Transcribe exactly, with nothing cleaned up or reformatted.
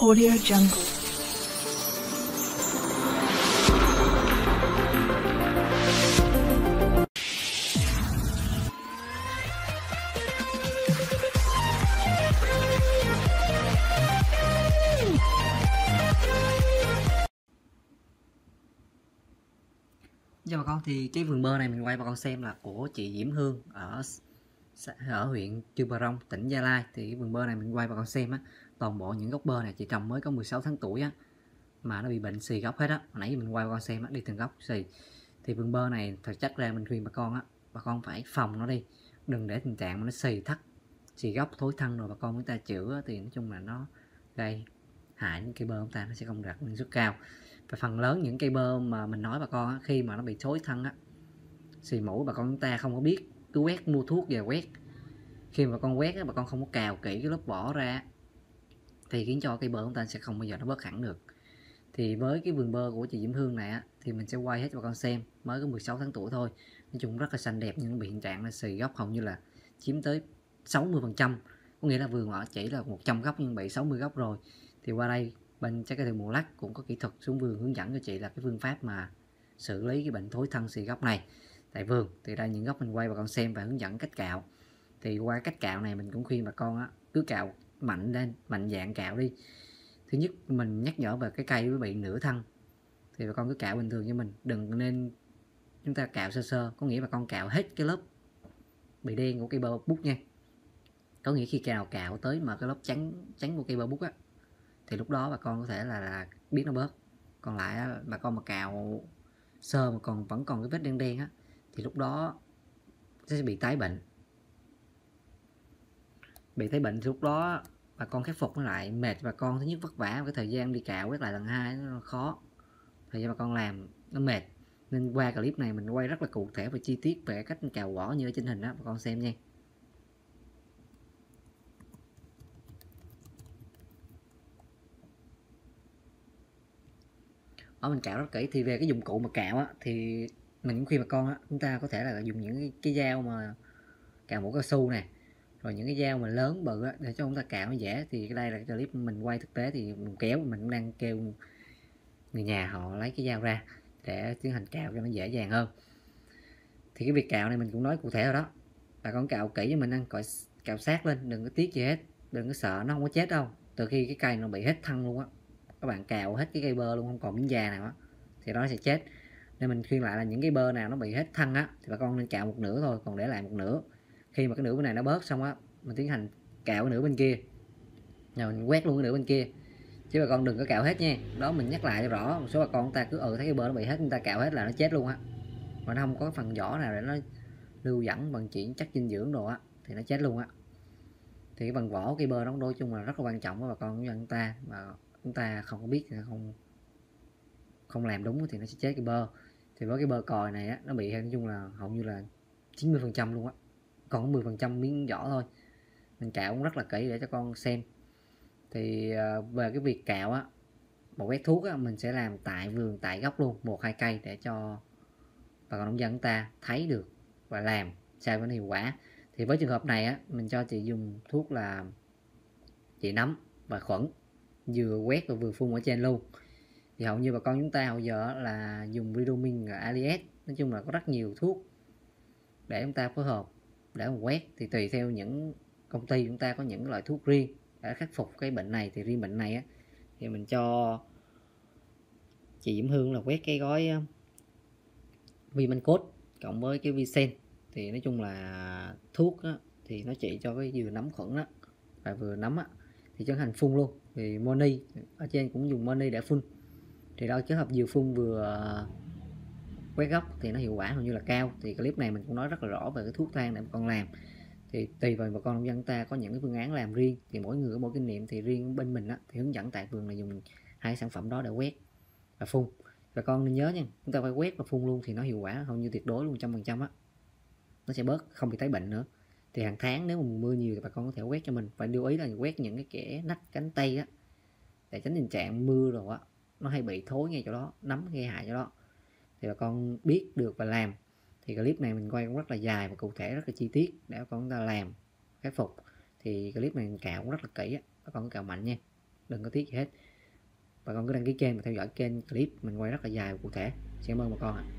Audio Jungle. Chào bà con, thì cái vườn bơ này mình quay bà con xem là của chị Diễm Hương ở ở huyện Chư Pờ Rông, tỉnh Gia Lai. Thì cái vườn bơ này mình quay bà con xem á, toàn bộ những gốc bơ này chị trồng mới có mười sáu tháng tuổi á mà nó bị bệnh xì gốc hết á. Hồi nãy mình quay bà con xem á, đi từng gốc xì. Thì vườn bơ này thật chất ra mình khuyên bà con á, bà con phải phòng nó đi, đừng để tình trạng mà nó xì thắt, xì gốc, thối thân rồi bà con chúng ta chữa thì nói chung là nó gây hại những cây bơ chúng ta, nó sẽ không đạt năng suất cao. Và phần lớn những cây bơ mà mình nói bà con á, khi mà nó bị thối thân á, xì mũi, bà con chúng ta không có biết, cứ quét mua thuốc về quét. Khi mà bà con quét á, bà con không có cào kỹ cái lớp vỏ ra thì khiến cho cây bơ chúng ta sẽ không bao giờ nó bớt hẳn được. Thì với cái vườn bơ của chị Diễm Hương này á, thì mình sẽ quay hết cho bà con xem, mới có mười sáu tháng tuổi thôi, nói chung rất là xanh đẹp, nhưng bị hiện trạng là xì gốc hầu như là chiếm tới sáu mươi phần trăm, có nghĩa là vườn họ chỉ là một trăm gốc nhưng bị sáu mươi gốc rồi. Thì qua đây bên trái cây từ Mùa Lắc cũng có kỹ thuật xuống vườn hướng dẫn cho chị là cái phương pháp mà xử lý cái bệnh thối thân xì gốc này tại vườn. Thì đây những gốc mình quay bà con xem và hướng dẫn cách cạo. Thì qua cách cạo này mình cũng khuyên bà con á, cứ cạo mạnh lên, mạnh dạng cạo đi. Thứ nhất mình nhắc nhở về cái cây nó bị nửa thân thì bà con cứ cạo bình thường cho mình, đừng nên chúng ta cạo sơ sơ, có nghĩa bà con cạo hết cái lớp bị đen của cây bơ bút nha. Có nghĩa khi cào cạo tới mà cái lớp trắng trắng của cây bơ bút á, thì lúc đó bà con có thể là, là biết nó bớt. Còn lại á, bà con mà cạo sơ mà còn vẫn còn cái vết đen đen á, thì lúc đó sẽ bị tái bệnh. Bị tái bệnh thì lúc đó bà con khắc phục nó lại mệt, bà con thứ nhất vất vả, cái thời gian đi cạo quét lại lần hai nó khó, thời gian bà con làm nó mệt. Nên qua clip này mình quay rất là cụ thể và chi tiết về cách cạo vỏ như ở trên hình đó, bà con xem nha. Ở mình cạo rất kỹ. Thì về cái dụng cụ mà cạo á, thì mình cũng khuyên bà con á, chúng ta có thể là dùng những cái, cái dao mà cạo mũ cao su này, rồi những cái dao mà lớn bự á, để cho chúng ta cạo nó dễ. Thì cái đây là cái clip mình quay thực tế, thì mình kéo mình cũng đang kêu người nhà họ lấy cái dao ra để tiến hành cạo cho nó dễ dàng hơn. Thì cái việc cạo này mình cũng nói cụ thể rồi đó, bà con cạo kỹ cho mình ăn, cạo, cạo sát lên, đừng có tiếc gì hết, đừng có sợ nó không có chết đâu. Từ khi cái cây nó bị hết thân luôn á, các bạn cạo hết cái cây bơ luôn, không còn miếng da nào á, thì nó sẽ chết. Nên mình khuyên lại là những cái bơ nào nó bị hết thân á, thì bà con nên cạo một nửa thôi, còn để lại một nửa. Khi mà cái nửa bên này nó bớt xong á, mình tiến hành cạo cái nửa bên kia, rồi mình quét luôn cái nửa bên kia, chứ bà con đừng có cạo hết nha. Đó mình nhắc lại cho rõ, một số bà con người ta cứ ừ thấy cái bơ nó bị hết, người ta cạo hết là nó chết luôn á, mà nó không có phần vỏ nào để nó lưu dẫn vận chuyển chất dinh dưỡng đồ á, thì nó chết luôn á. Thì cái phần vỏ cây bơ nó nói chung là rất là quan trọng với bà con của chúng ta, mà chúng ta không có biết thì không không làm đúng thì nó sẽ chết cây bơ. Thì với cái bơ còi này á, nó bị nói chung là hầu như là chín mươi phần trăm luôn á, còn mười phần trăm miếng vỏ thôi. Mình cạo cũng rất là kỹ để cho con xem. Thì về cái việc cạo á, một quét thuốc á, mình sẽ làm tại vườn, tại gốc luôn, một hai cây, để cho bà con nông dân chúng ta thấy được và làm sao cho nó hiệu quả. Thì với trường hợp này á, mình cho chị dùng thuốc là trị nấm và khuẩn, vừa quét và vừa phun ở trên luôn. Thì hầu như bà con chúng ta hầu giờ là dùng Ridomin và Alias, nói chung là có rất nhiều thuốc để chúng ta phối hợp để mà quét. Thì tùy theo những công ty chúng ta có những loại thuốc riêng để khắc phục cái bệnh này. Thì riêng bệnh này á, thì mình cho chị Diễm Hương là quét cái gói Vimancott cộng với cái Vicen. Thì nói chung là thuốc á, thì nó trị cho cái vừa nấm khuẩn đó và vừa nấm á, thì chân hành phun luôn. Thì Moni ở trên cũng dùng Moni để phun, thì đó kết hợp vừa phun vừa quét gốc thì nó hiệu quả hầu như là cao. Thì clip này mình cũng nói rất là rõ về cái thuốc thang để bà con làm. Thì tùy vào bà con nông dân ta có những cái phương án làm riêng, thì mỗi người có mỗi kinh nghiệm. Thì riêng bên mình á, thì hướng dẫn tại vườn là dùng hai sản phẩm đó để quét và phun. Bà con nên nhớ nha, chúng ta phải quét và phun luôn thì nó hiệu quả hầu như tuyệt đối luôn, trăm phần trăm á, nó sẽ bớt, không bị tái bệnh nữa. Thì hàng tháng nếu mà mùa mưa nhiều thì bà con có thể quét cho mình. Phải lưu ý là quét những cái kẽ nách cánh tay á, để tránh tình trạng mưa rồi á nó hay bị thối ngay chỗ đó, nấm gây hại chỗ đó. Thì bà con biết được và làm. Thì clip này mình quay cũng rất là dài và cụ thể, rất là chi tiết để bà con ta làm khắc phục. Thì clip này mình cạo cũng rất là kỹ á, bà con cạo mạnh nha. đừng có tiếc gì hết. Bà con cứ đăng ký kênh và theo dõi kênh, clip mình quay rất là dài và cụ thể. Xin cảm ơn bà con ạ.